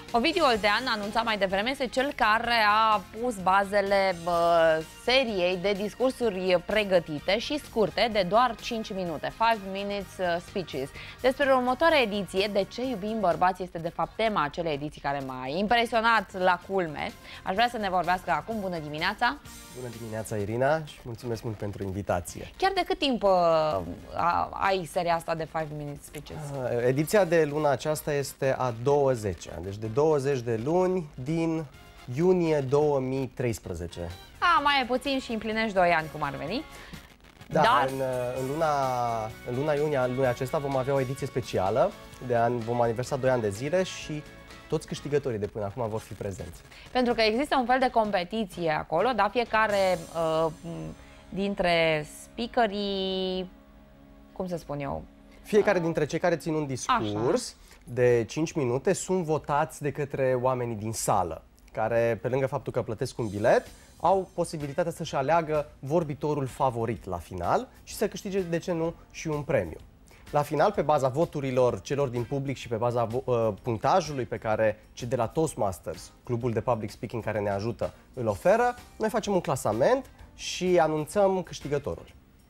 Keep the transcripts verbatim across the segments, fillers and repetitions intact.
Ovidiu Oltean, anunța mai devreme, este cel care a pus bazele bă, seriei de discursuri pregătite și scurte de doar cinci minute, five minutes speeches. Despre următoarea ediție, De ce iubim bărbații, este de fapt tema acelei ediții care m-a impresionat la culme. Aș vrea să ne vorbească acum. Bună dimineața! Bună dimineața, Irina, și mulțumesc mult pentru invitație. Chiar de cât timp uh, ai seria asta de five minutes speeches? Uh, ediția de luna aceasta este a douăzecea, deci de douăzeci de luni din iunie două mii treisprezece. A, mai e puțin și împlinești doi ani, cum ar veni. Da, Dar... în, în, luna, în luna iunie anului acesta vom avea o ediție specială, de an, vom aniversa doi ani de zile și toți câștigătorii de până acum vor fi prezenți. Pentru că există un fel de competiție acolo, da? Fiecare uh, dintre speakerii, cum să spun eu? Fiecare dintre cei care țin un discurs Așa. de cinci minute sunt votați de către oamenii din sală, care, pe lângă faptul că plătesc un bilet, au posibilitatea să-și aleagă vorbitorul favorit la final și să câștige, de ce nu, și un premiu. La final, pe baza voturilor celor din public și pe baza uh, punctajului pe care cei de la Toastmasters, clubul de public speaking care ne ajută, îl oferă, noi facem un clasament și anunțăm câștigătorul.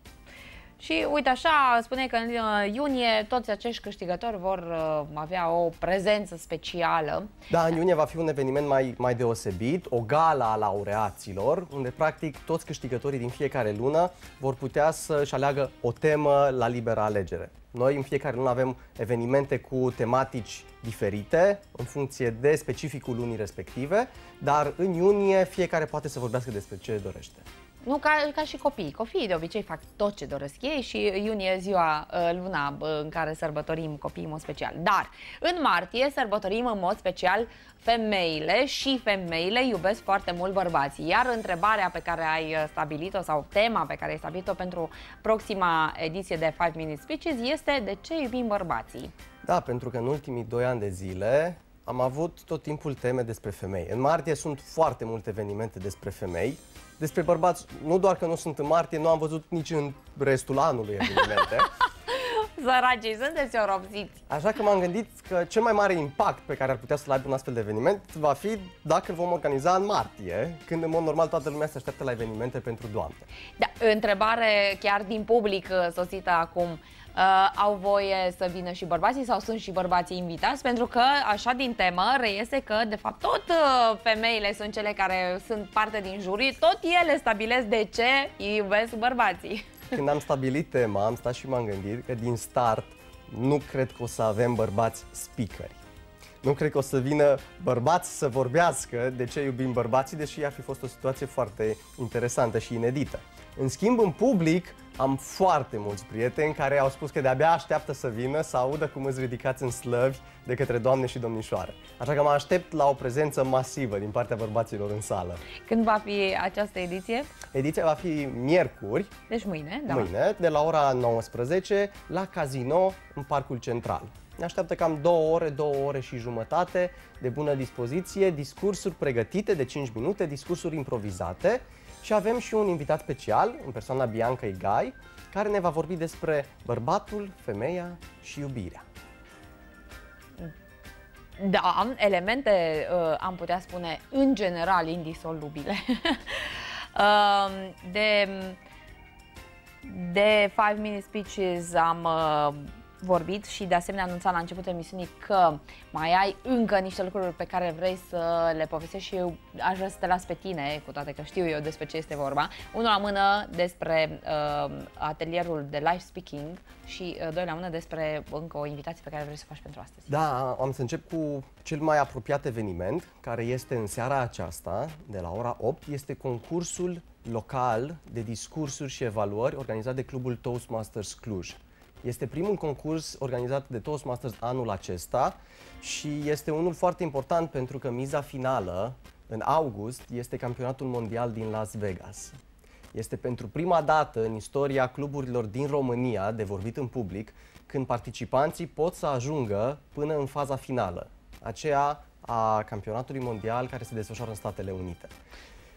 Și uite așa, spune că în iunie toți acești câștigători vor uh, avea o prezență specială. Da, în iunie va fi un eveniment mai, mai deosebit, o gala a laureaților, unde practic toți câștigătorii din fiecare lună vor putea să-și aleagă o temă la liberă alegere. Noi în fiecare lună avem evenimente cu tematici diferite, în funcție de specificul lunii respective, dar în iunie fiecare poate să vorbească despre ce dorește. Nu ca, ca și copiii. Copiii de obicei fac tot ce doresc ei și iunie e ziua, luna în care sărbătorim copiii în mod special. Dar în martie sărbătorim în mod special femeile și femeile iubesc foarte mult bărbații. Iar întrebarea pe care ai stabilit-o sau tema pe care ai stabilit-o pentru proxima ediție de five minute speeches este de ce iubim bărbații. Da, pentru că în ultimii doi ani de zile am avut tot timpul teme despre femei. În martie sunt foarte multe evenimente despre femei. Despre bărbați, nu doar că nu sunt în martie, nu am văzut nici în restul anului evenimente. Săracii, sunteți oropsiți. Așa că m-am gândit că cel mai mare impact pe care ar putea să-l aibă un astfel de eveniment va fi dacă îl vom organiza în martie, când în mod normal toată lumea se așteaptă la evenimente pentru doamne. Da, întrebare chiar din public sosită acum. Uh, au voie să vină și bărbații sau sunt și bărbații invitați? Pentru că, așa din temă, reiese că, de fapt, tot uh, femeile sunt cele care sunt parte din juri, tot ele stabilesc de ce iubesc bărbații. Când am stabilit tema, am stat și m-am gândit că din start nu cred că o să avem bărbați speakeri. Nu cred că o să vină bărbați să vorbească de ce iubim bărbații, deși ar fi fost o situație foarte interesantă și inedită. În schimb, în public, am foarte mulți prieteni care au spus că de-abia așteaptă să vină să audă cum îți ridicați în slăvi de către doamne și domnișoare. Așa că mă aștept la o prezență masivă din partea bărbaților în sală. Când va fi această ediție? Ediția va fi miercuri. Deci mâine, da. Mâine, de la ora nouăsprezece, la Casino, în Parcul Central. Ne așteaptă cam două ore, două ore și jumătate de bună dispoziție, discursuri pregătite de cinci minute, discursuri improvizate. Și avem și un invitat special, în persoana Bianca Igai, care ne va vorbi despre bărbatul, femeia și iubirea. Da, elemente, uh, am putea spune, în general, indisolubile. uh, de, de five minute speeches am uh, vorbit și de asemenea anunțat la începutul emisiunii că mai ai încă niște lucruri pe care vrei să le povestești și eu aș vrea să te las pe tine, cu toate că știu eu despre ce este vorba. Unul la mână despre uh, atelierul de live speaking și uh, doi la mână despre încă o invitație pe care vrei să o faci pentru astăzi. Da, am să încep cu cel mai apropiat eveniment, care este în seara aceasta, de la ora opt, este concursul local de discursuri și evaluări organizat de clubul Toastmasters Cluj. Este primul concurs organizat de Toastmasters anul acesta și este unul foarte important pentru că miza finală, în august, este campionatul mondial din Las Vegas. Este pentru prima dată în istoria cluburilor din România, de vorbit în public, când participanții pot să ajungă până în faza finală, aceea a campionatului mondial care se desfășoară în Statele Unite.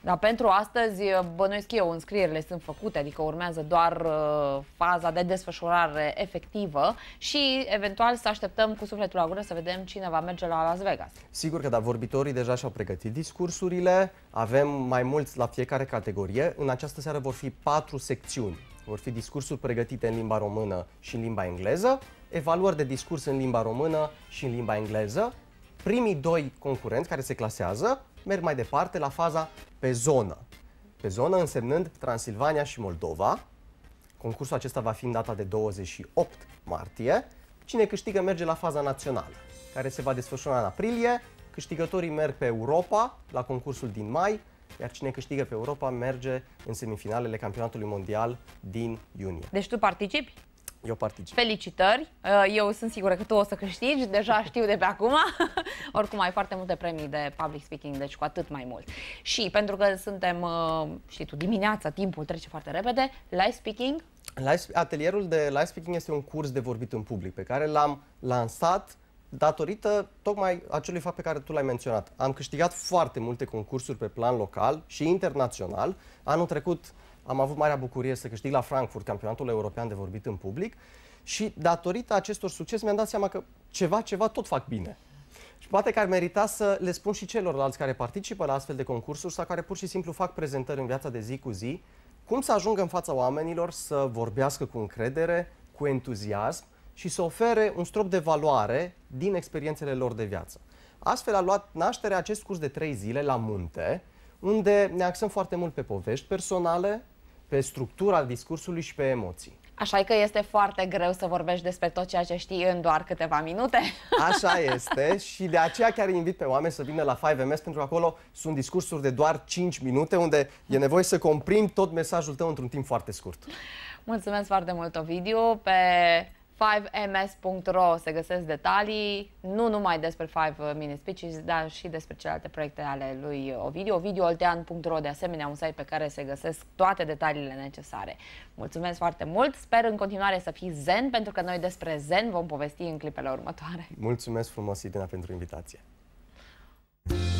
Dar pentru astăzi, bănuiesc eu, înscrierile sunt făcute, adică urmează doar uh, faza de desfășurare efectivă și eventual să așteptăm cu sufletul la gură să vedem cine va merge la Las Vegas. Sigur că da, vorbitorii deja și-au pregătit discursurile, avem mai mulți la fiecare categorie. În această seară vor fi patru secțiuni. Vor fi discursuri pregătite în limba română și în limba engleză, evaluări de discurs în limba română și în limba engleză. Primii doi concurenți care se clasează merg mai departe la faza pe zonă. Pe zonă însemnând Transilvania și Moldova. Concursul acesta va fi în data de douăzeci și opt martie. Cine câștigă merge la faza națională, care se va desfășura în aprilie. Câștigătorii merg pe Europa, la concursul din mai, iar cine câștigă pe Europa merge în semifinalele campionatului mondial din iunie. Deci tu participi? Eu particip. Felicitări! Eu sunt sigură că tu o să câștigi, deja știu de pe acum. Oricum ai foarte multe premii de public speaking, deci cu atât mai mult. Și pentru că suntem, știi tu, dimineața, timpul trece foarte repede, live speaking? Atelierul de live speaking este un curs de vorbit în public pe care l-am lansat datorită tocmai acelui fapt pe care tu l-ai menționat. Am câștigat foarte multe concursuri pe plan local și internațional. Anul trecut am avut marea bucurie să câștig la Frankfurt campionatul european de vorbit în public și datorită acestor succes mi-am dat seama că ceva, ceva tot fac bine. Și poate că ar merita să le spun și celorlalți care participă la astfel de concursuri sau care pur și simplu fac prezentări în viața de zi cu zi, cum să ajungă în fața oamenilor să vorbească cu încredere, cu entuziasm și să ofere un strop de valoare din experiențele lor de viață. Astfel a luat naștere acest curs de trei zile la munte, unde ne axăm foarte mult pe povești personale, pe structura discursului și pe emoții. Așa e că este foarte greu să vorbești despre tot ceea ce știi în doar câteva minute. Așa este și de aceea chiar invit pe oameni să vină la cinci M S, pentru că acolo sunt discursuri de doar cinci minute, unde e nevoie să comprimi tot mesajul tău într-un timp foarte scurt. Mulțumesc foarte mult, Ovidiu. Pe cinci m s punct r o se găsesc detalii, nu numai despre cinci Minute Speeches, dar și despre celelalte proiecte ale lui Ovidiu. ovidiu oltean punct r o, de asemenea, un site pe care se găsesc toate detaliile necesare. Mulțumesc foarte mult, sper în continuare să fii zen, pentru că noi despre zen vom povesti în clipele următoare. Mulțumesc frumos, Irina, pentru invitație.